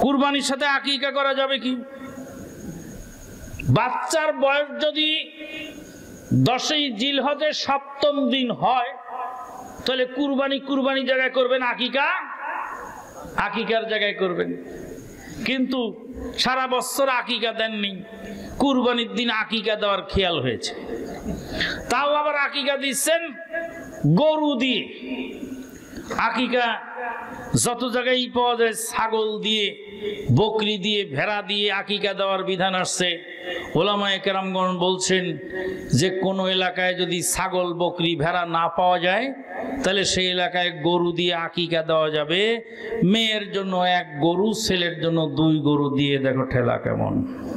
কুরবানির সাথে আকিকা করা যাবে কি? বাচ্চার বয়স যদি 10ই জিলহজের 7ম দিন হয় তাহলে কুরবানি জায়গায় করবেন, আকিকার জায়গায় করবেন। কিন্তু সারা বছর আকিকা দেননি, কুরবানির দিন আকিকা দেওয়ার খেয়াল হয়েছে, তাও আবার আকিকা দিচ্ছেন গরু দিয়ে। আকিকা যত জায়গায় পাওয়া যায় ছাগল দিয়ে, বকরি দিয়ে, ভেড়া দিয়ে আকিকা দেওয়ার বিধান আসছে। ওলামায়ে কেরামগণ বলছেন যে কোনো এলাকায় যদি ছাগল, বকরি, ভেড়া না পাওয়া যায় তাহলে সেই এলাকায় গরু দিয়ে আকিকা দেওয়া যাবে। মেয়ের জন্য 1 গরু, ছেলের জন্য 2 গরু দিয়ে দেখো ঠেলা কেমন।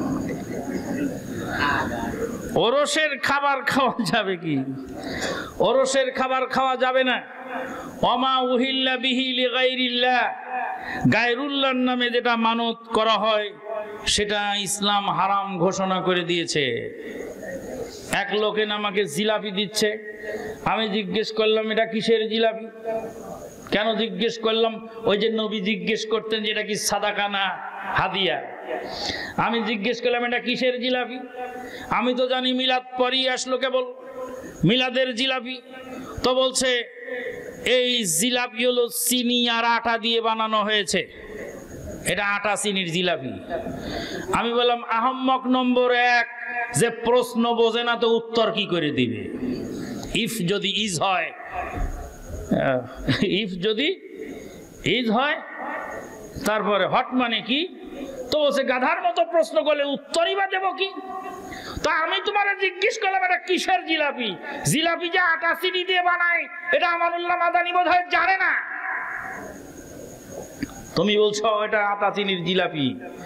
ওরসের খাবার খাওয়া যাবে কি? ওরসের খাবার খাওয়া যাবে না। ওমা উহিল্লা বিহি লিগাইরিল্লাহ, গায়রুল্লাহর নামে যেটা মানত করা হয় সেটা ইসলাম হারাম ঘোষণা করে দিয়েছে। এক লোকে আমাকে জিলাপি দিচ্ছে, আমি জিজ্ঞেস করলাম এটা কিসের জিলাপি? কেন জিজ্ঞেস করলাম? ওই যে নবী জিজ্ঞেস করতেন যে এটা কি সাদাকা না হাদিয়া। আমি জিজ্ঞেস করলাম এটা কিসের জিলাপি? আমি তো জানি মিলাদ পরই আসলো কেবল, মিলাদের জিলাপি। তো বলছে এই জিলাপি হলো চিনি আর আটা দিয়ে বানানো হয়েছে, এটা আটা চিনির জিলাপি। আমি বললাম আহম্মক নম্বর 1, যে প্রশ্ন বোঝে না তো উত্তর কি করে দিবে? ইফ যদি ইজ হয়, ইফ যদি ইজ হয় তারপরে হট মানে কি? তো বলছে গাধার মতো প্রশ্ন করলে উত্তরই বা দেবো কি? তা আমি তোমার জিজ্ঞেস করলাম এটা কিসের জিলাপি? জিলাপি যে আটা চিনি দিয়ে বানায় এটা আমানুল্লাহ মাদানী বোধহয় জানে না, তুমি বলছো এটা আটা চিনির জিলাপি।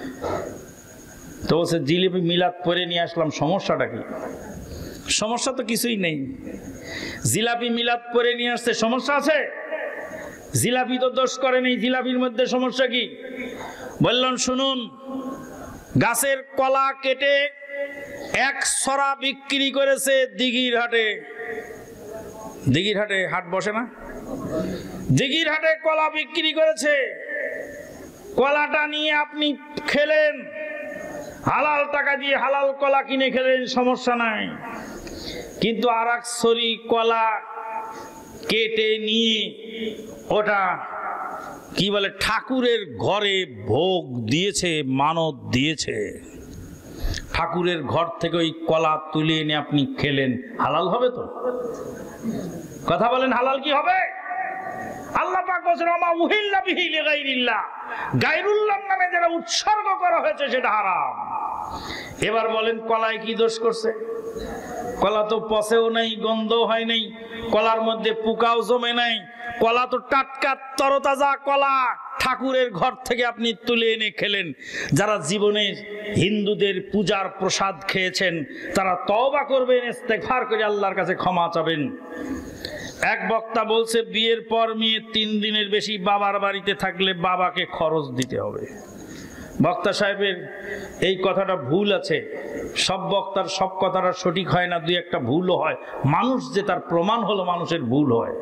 তো বলছে জিলাপি মিলাদ পরে নিয়ে আসলাম, সমস্যাটা কি? সমস্যা তো কিছুই নেই। জিলাপি মিলাদ পরে নিয়ে আসতে সমস্যা আছে? জিলাপি তো দোষ করে নেই, জিলাপির মধ্যে সমস্যা কি? বললাম শুনুন, গাছের কলা কেটে 1 ছড়া বিক্রি করেছে দিঘির হাটে। দিঘির হাটে হাট বসে না? দিঘির হাটে কলা বিক্রি করেছে। কলাটা নিয়ে আপনি খেলেন, হালাল টাকা দিয়ে হালাল কলা কিনে খেলেন, সমস্যা নাই। কিন্তু আর 1 ছড়ি কলা কেটে নিয়ে ওটা কি বলে ঠাকুরের ঘরে ভোগ দিয়েছে, মানত দিয়েছে। ঠাকুরের ঘর থেকে ওই কলা তুলে এনে আপনি খেলেন, হালাল হবে তো? কথা বলেন, হালাল কি হবে? আল্লাহ পাক বলেন ওমা উহিল্লা বিহি লিগাইরিল্লাহ, গায়রুল্লাহর নামে যারা উৎসর্গ করা হয়েছে সেটা হারাম। এবার বলেন কলায় কি দোষ করছে? কলা তো পচেও নাই, গন্ধও হয় নাই, কলার মধ্যে পোকাও জমে নাই, কলা তো টাটকা তরতাজা কলা, ঠাকুরের ঘর থেকে আপনি তুলে এনে খেলেন। যারা জীবনে হিন্দুদের পূজার প্রসাদ খেয়েছেন তারা তওবা করবেন, ইস্তেগফার করে আল্লাহর কাছে ক্ষমা চাবেন। এক বক্তা বলছে বিয়ের পর মেয়ে 3 দিনের বেশি বাবার বাড়িতে থাকলে বাবাকে খরচ দিতে হবে। বক্তা সাহেবের এই কথাটা ভুল আছে। সব বক্তার সব কথাটা সঠিক হয় না, 2-1টা ভুলও হয়। মানুষ যে তার প্রমাণ হলো মানুষের ভুল হয়।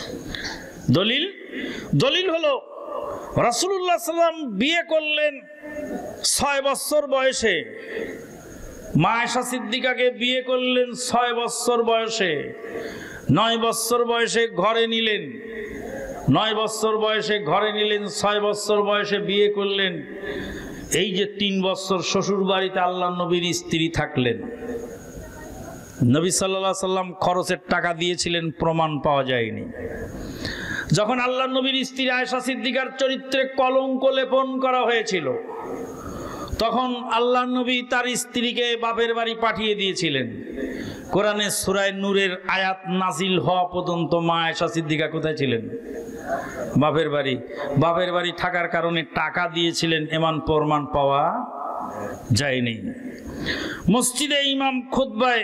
দলিল হলো রাসূলুল্লাহ সাল্লাল্লাহু আলাইহি ওয়াসাল্লাম বিয়ে করলেন 6 বছর বয়সে, মা আয়েশা সিদ্দিকাকে বিয়ে করলেন 6 বছর বয়সে, 9 বছর বয়সে ঘরে নিলেন, 9 বছর বয়সে ঘরে নিলেন, 6 বছর বয়সে বিয়ে করলেন। এই যে 3 বছর শ্বশুর বাড়িতে আল্লাহ নবীর স্ত্রী থাকলেন। নবী সাল্লাল্লাহু আলাইহি সাল্লাম খরচের টাকা দিয়েছিলেন, প্রমাণ পাওয়া যায়নি। যখন আল্লাহ নবীর স্ত্রী আয়েশা সিদ্দিকার চরিত্রে কলঙ্ক লেপন করা হয়েছিল তখন আল্লাহ নবী তার স্ত্রীকে বাপের বাড়ি পাঠিয়ে দিয়েছিলেন। কোরআনে সূরা নূরের আয়াত নাজিল হওয়া পর্যন্ত মা আয়েশা সিদ্দিকা কোথায় ছিলেন? বাপের বাড়ি। বাপের বাড়ি থাকার কারণে টাকা দিয়েছিলেন, এমন প্রমাণ পাওয়া যায়নি। মসজিদে ইমাম খুতবায়,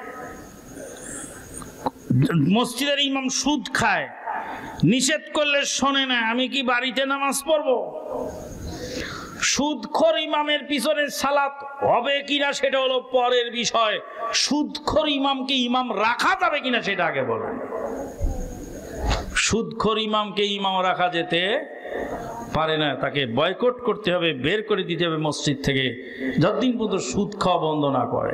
মসজিদের ইমাম সুদ খায়, নিষেধ করলে শোনে না, আমি কি বাড়িতে নামাজ পড়বো? সুদখোর ইমামের পিছনে সালাত হবে কিনা সেটা হলো পরের বিষয়। সুদখোর ইমামকে ইমাম রাখা যাবে কিনা সেটা আগে বলেন। সুদখোর ইমামকে ইমাম রাখা যেতে পারে না, তাকে বয়কট করতে হবে, বের করে দিতে হবে মসজিদ থেকে, যতদিন পর্যন্ত সুদ খাওয়া বন্ধ না করে।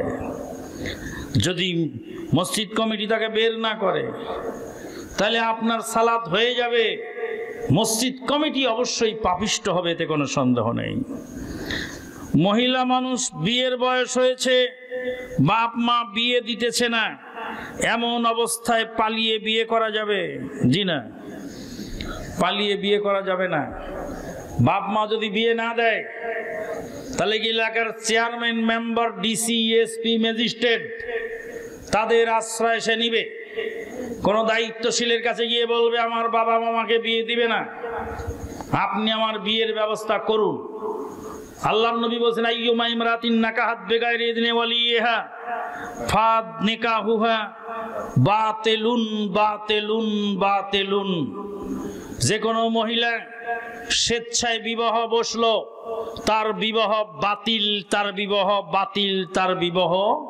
যদি মসজিদ কমিটি তাকে বের না করে তাহলে আপনার সালাত হয়ে যাবে, মসজিদ কমিটি অবশ্যই পাপিষ্ট হবে, এতে কোনো সন্দেহ নেই। মহিলা মানুষ, বিয়ের বয়স হয়েছে, বাপ মা বিয়ে দিতেছে না, এমন অবস্থায় পালিয়ে বিয়ে করা যাবে? জি না, পালিয়ে বিয়ে করা যাবে না। বাপ মা যদি বিয়ে না দেয় তাহলে কি এলাকার chairman, member, DC, SP, magistrate তাদের আশ্রয় সে নিবে? কোন দায়িত্বশীলের কাছে গিয়ে বলবে আমার বাবা মামাকে বিয়ে দিবে না, আপনি আমার বিয়ের ব্যবস্থা করুন? আল্লাহর নবী বলেছেন আইয়ুমা ইমরাতিন নাকাহাত বিগাইরি ইযনি ওয়ালিহা ফাদ নিকাহুহা বাতিলুন বাতিলুন বাতিলুন। যে কোনো মহিলা স্বেচ্ছায় বিবাহ বসলো, তার বিবাহ বাতিল, তার বিবাহ বাতিল, তার বিবাহ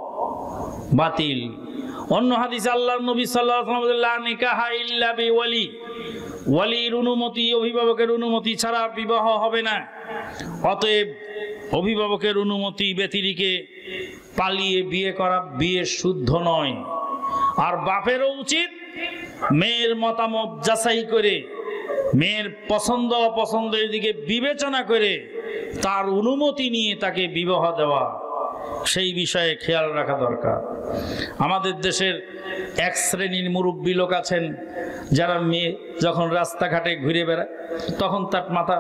বাতিল। অন্য হাদিসে আল্লাহর নবী সাল্লাল্লাহু আলাইহি ওয়াসাল্লাম লা নিকাহা ইল্লা বিওয়ালি, ওয়ালির অনুমতি, অভিভাবকের অনুমতি ছাড়া বিবাহ হবে না। অতএব অভিভাবকের অনুমতি ব্যতিরেকে পালিয়ে বিয়ে করা বিয়ে শুদ্ধ নয়। আর বাপেরও উচিত মেয়ের মতামত যাচাই করে, মেয়ের পছন্দ অপছন্দের দিকে বিবেচনা করে তার অনুমতি নিয়ে তাকে বিবাহ দেওয়া, সেই বিষয়ে খেয়াল রাখা দরকার। আমাদের দেশের এক শ্রেণীর মুরব্বী লোক আছেন যারা মেয়ে যখন রাস্তাঘাটে ঘুরে বেড়ায় তখন তার মাথা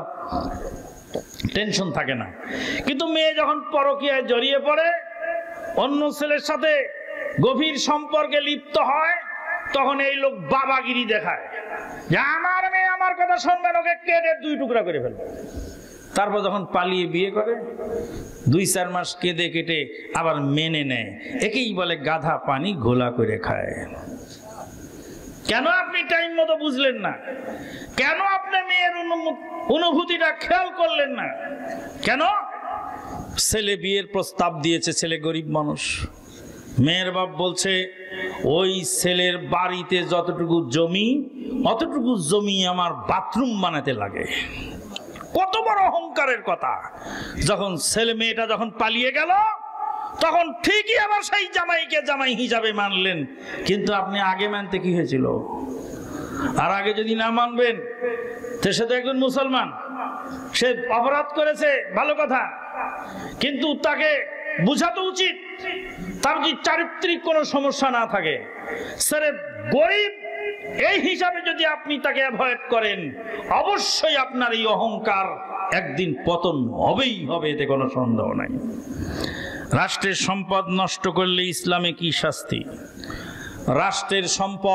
টেনশন থাকে না, কিন্তু মেয়ে যখন পরকীয়ায় জড়িয়ে পড়ে, অন্য ছেলের সাথে গভীর সম্পর্কে লিপ্ত হয়, তখন এই লোক বাবাগিরি দেখায় যে আমার মেয়ে আমার কথা শুনবে, ওকে কেটে দুই টুকরা করে ফেলবে। তারপর যখন পালিয়ে বিয়ে করে 2-4 মাস কেঁদে কেটে আবার মেনে নেয়, একেই বলে গাধা পানি ঘোলা করে খায়। কেন আপনি টাইম মতো বুঝলেন না? কেন আপনি মেয়ের অনুভূতিটা খেয়াল করলেন না? কেন? ছেলে বিয়ের প্রস্তাব দিয়েছে, ছেলে গরিব মানুষ, মেয়ের বাপ বলছে ওই ছেলের বাড়িতে যতটুকু জমি অতটুকু জমি আমার বাথরুম বানাতে লাগে। কত বড় অহংকারের কথা! যখন ছেলে মেয়েটা যখন পালিয়ে গেল তখন ঠিকই আবার সেই জামাইকে জামাই হিসাবে মানলেন, কিন্তু আপনি আগে মানতে কি হয়েছিল? আর আগে যদি না মানবেন তো সে তো একজন মুসলমান, সে অপরাধ করেছে, ভালো কথা, কিন্তু তাকে বুঝাতে উচিত তার যদি চারিত্রিক কোনো সমস্যা না থাকে। স্যার গরিব এই হিসাবে যদি আপনি তাকে অ্যাভয়েড করেন, অবশ্যই আপনার এই অহংকার একদিন পতন হবেই হবে, এতে কোনো সন্দেহ নাই। রাষ্ট্রের সম্পদ নষ্ট করলে ইসলামে কি শাস্তি? রাষ্ট্রের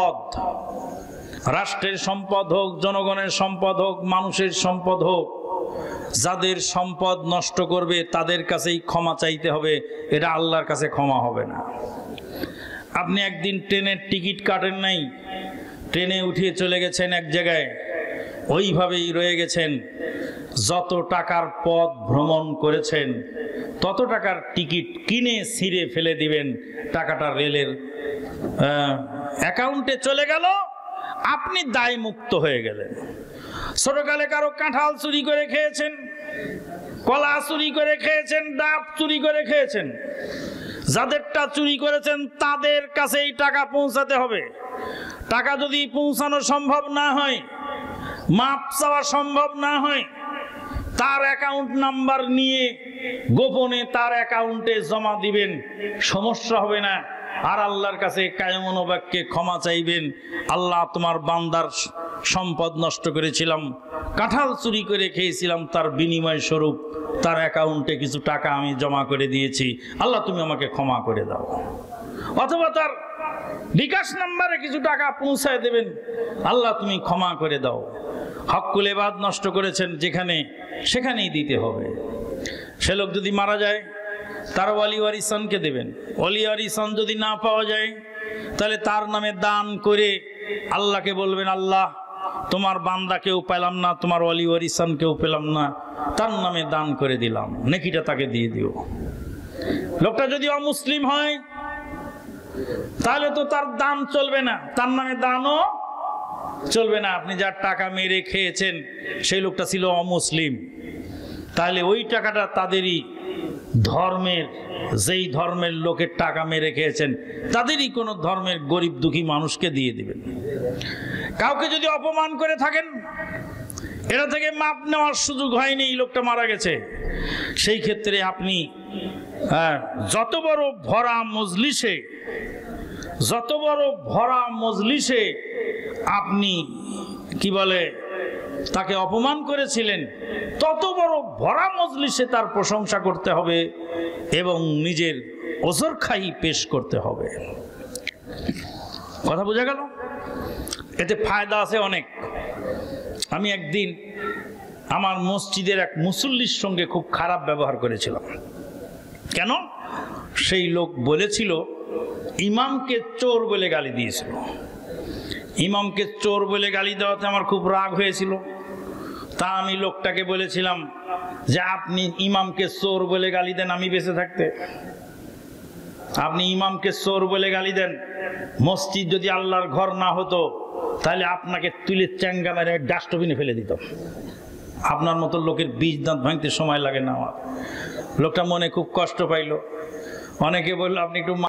সম্পদ হোক, জনগণের সম্পদ হোক, মানুষের সম্পদ হোক, যাদের সম্পদ নষ্ট করবে তাদের কাছেই ক্ষমা চাইতে হবে, এটা আল্লাহর কাছে ক্ষমা হবে না। আপনি একদিন ট্রেনের টিকিট কাটেন নাই, ট্রেনে উঠিয়ে চলে গেছেন এক জায়গায়, ওইভাবেই রয়ে গেছেন, যত টাকার পথ ভ্রমণ করেছেন তত টাকার টিকিট কিনে ছিঁড়ে ফেলে দিবেন, টাকাটা রেলের অ্যাকাউন্টে চলে গেল, আপনি দায় মুক্ত হয়ে গেলেন। ছোটকালে কারো কাঁঠাল চুরি করে খেয়েছেন, কলা চুরি করে খেয়েছেন, ডাব চুরি করে খেয়েছেন, যাদেরটা চুরি করেছেন তাদের কাছে এই টাকা পৌঁছাতে হবে। টাকা যদি পৌঁছানো সম্ভব না হয়, মাপ চাওয়া সম্ভব না হয়, তার অ্যাকাউন্ট নাম্বার নিয়ে গোপনে তার অ্যাকাউন্টে জমা দিবেন, সমস্যা হবে না। আর আল্লাহর কাছে কায়মন বাক্যে ক্ষমা চাইবেন, আল্লাহ তোমার বান্দার সম্পদ নষ্ট করেছিলাম, কাঁঠাল চুরি করে খেয়েছিলাম, তার বিনিময় স্বরূপ তার অ্যাকাউন্টে কিছু টাকা আমি জমা করে দিয়েছি, আল্লাহ তুমি আমাকে ক্ষমা করে দাও। অথবা তার বিকাশ নাম্বারে কিছু টাকা পৌঁছায় দেবেন, আল্লাহ তুমি ক্ষমা করে দাও। হকুল ইবাদ নষ্ট করেছেন যেখানে, সেখানেই দিতে হবে। সে লোক যদি মারা যায় তার ওয়ালি ওয়ারিসানকে দেবেন। ওয়ালি ওয়ারিসান যদি না পাওয়া যায় তাহলে তার নামে দান করে আল্লাহকে বলবেন, আল্লাহ তোমার বান্দা কেউ পেলাম না, তোমার ওয়ালি ওয়ারিসান কেউ পেলাম না, তার নামে দান করে দিলাম, নেকিটা তাকে দিয়ে দিও। লোকটা যদি অমুসলিম হয় তাহলে তো তার দান চলবে না, তার নামে দানও চলবে না। আপনি যার টাকা মেরে খেয়েছেন সেই লোকটা ছিল অমুসলিম, তাহলে ওই টাকাটা তাদেরই ধর্মের, যেই ধর্মের লোকের টাকা মেরে খেয়েছেন তাদেরই কোনো ধর্মের গরিব দুঃখী মানুষকে দিয়ে দিবেন। কাউকে যদি অপমান করে থাকেন, এটা থেকে মাপ নেওয়ার সুযোগ হয়নি, এই লোকটা মারা গেছে, সেই ক্ষেত্রে আপনি যত বড় ভরা মজলিসে আপনি কি বলে তাকে অপমান করেছিলেন, তত বড় ভরা মজলিসে তার প্রশংসা করতে হবে এবং নিজের ওজর খাই পেশ করতে হবে। কথা বোঝা গেল? এতে ফায়দা আছে অনেক। আমি একদিন আমার মসজিদের এক মুসল্লির সঙ্গে খুব খারাপ ব্যবহার করেছিলাম। কেন? সেই লোক বলেছিল ইমামকে চোর বলে গালি দিয়েছিল। ইমামকে চোর বলে গালি দেওয়াতে আমার খুব রাগ হয়েছিল। তা আমি লোকটাকে বলেছিলাম যে আপনি ইমামকে চোর বলে গালি দেন আমি বেঁচে থাকতে, আপনি ইমামকে চোর বলে গালি দেন, মসজিদ যদি আল্লাহর ঘর না হতো তাহলে আপনাকে তুলে চ্যাঙ্গা মেরে ডাস্টবিনে ফেলে দিতাম। আপনার মতো লোকের বীজ দাঁত ভাঙতে সময় লাগে না আমার। লোকটা মনে খুব কষ্ট পাইল। অনেকে বলল আপনি একটু